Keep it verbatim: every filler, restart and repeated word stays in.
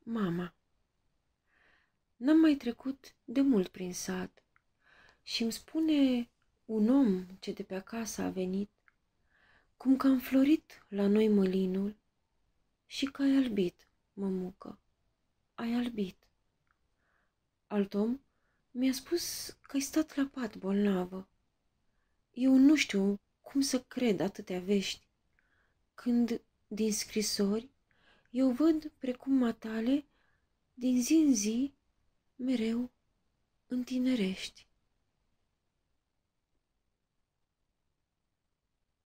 Mama. N-am mai trecut de mult prin sat și-mi spune un om ce de pe acasă a venit, cum că a înflorit la noi mălinul și că ai albit, mămucă, ai albit. Alt om mi-a spus că ai stat la pat bolnavă. Eu nu știu cum să cred atâtea vești, când din scrisori eu văd precum matale din zi în zi mereu întinerești.